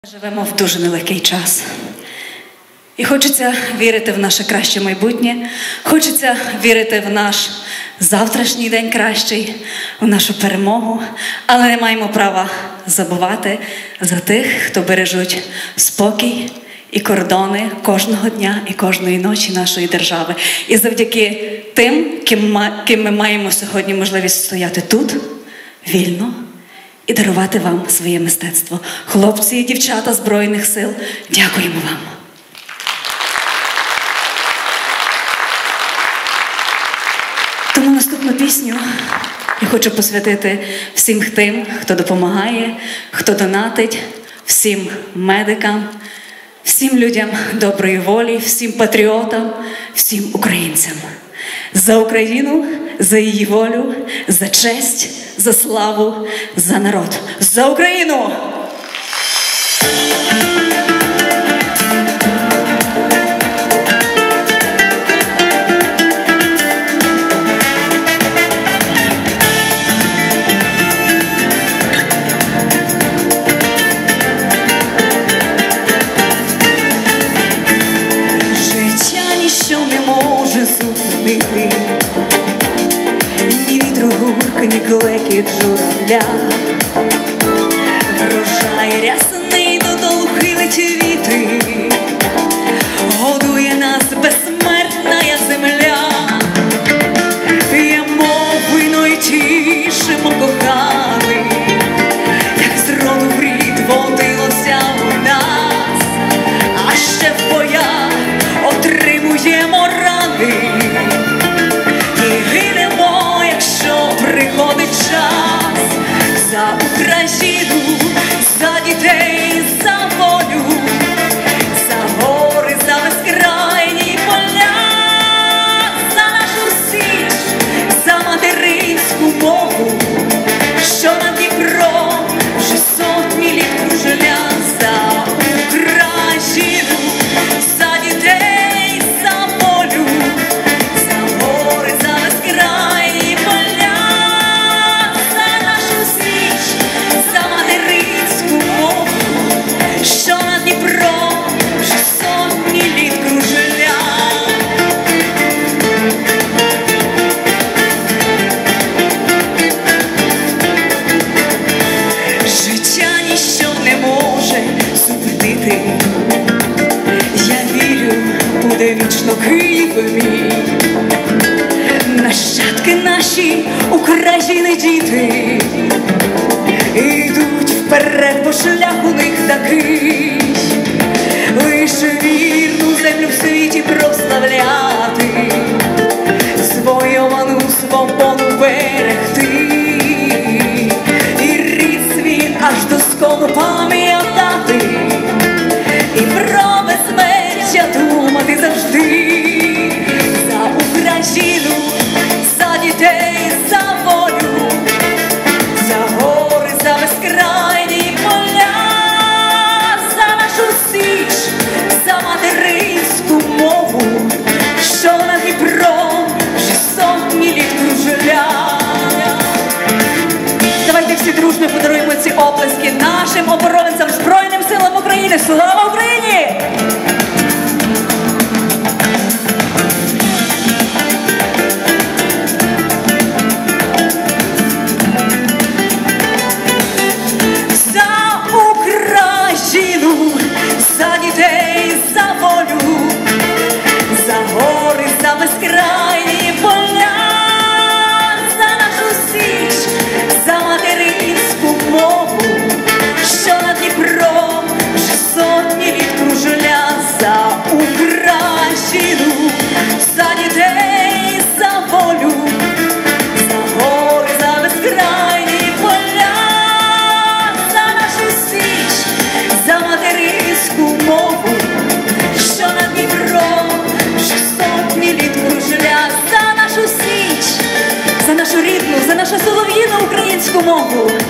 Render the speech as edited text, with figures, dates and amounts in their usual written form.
Живемо в дуже нелегкий час. І хочеться вірити в наше краще майбутнє, хочеться вірити в наш завтрашній день кращий, в нашу перемогу, але не маємо права забувати за тих, хто бережуть спокій і кордони кожного дня і кожної ночі нашої держави. І завдяки тим, ким ми маємо сьогодні можливість стояти тут, вільно, і дарувати вам своє мистецтво. Хлопці і дівчата Збройних сил, дякуємо вам. Тому наступну пісню я хочу посвятити всім тим, хто допомагає, хто донатить, всім медикам, всім людям доброї волі, всім патріотам, всім українцям. За Україну, за її волю, за честь, за славу, за народ. За Україну! Життя ніщо не може зупинити, ні вітру гурк, ні клекіт журавля. Врожай рясний додолу хилить вітри, годує нас безсмертна земля. П'ємо вино й тішимо коханий, як з роду в рід водилося у нас, а ще в боях отримуємо рани і гинемо, якщо приходить час. За Україну, за дітей, за волю, за гори, за безкрайні поля, за нашу Січ, за материнську мову, що над Дніпром вже сотні літ кружля. За Україну, за дітей, за волю, за гори, за безкрайні поля, за нашу Січ, за материнську мову, що над Дніпром вже сотні літ кружля. Життя ніщо не може зупинити, я вірю, буде вічно Київ мій. Нащадки наші, України діти, ідуть вперед, бо шлях у них такий, лише вірну землю в світі прославляти, звойовану свободу берегти, і рід свій аж до скону пам'ятати, і про безсмертя думати завжди. За Україну, за дітей, за волю, за гори, за безкрайні поля, за нашу Січ, за материнську мову, що над Дніпром вже сотні літ кружля. Давайте всі дружно подаруємо ці оплески нашим оборонцям, Збройним силам України. Слава Україні! За Україну, за дітей, за волю, за гори, за безкрайні поля, за нашу Січ, за материнську мову, що над Дніпром вже сотні літ кружля. За Україну, за дітей, за волю, за гори, за безкрайні поля, за нашу Січ, за материнську мову, що над Дніпром вже сотні літ кружля. За нашу Січ, за нашу рідну, за нашу солов'їну українську мову.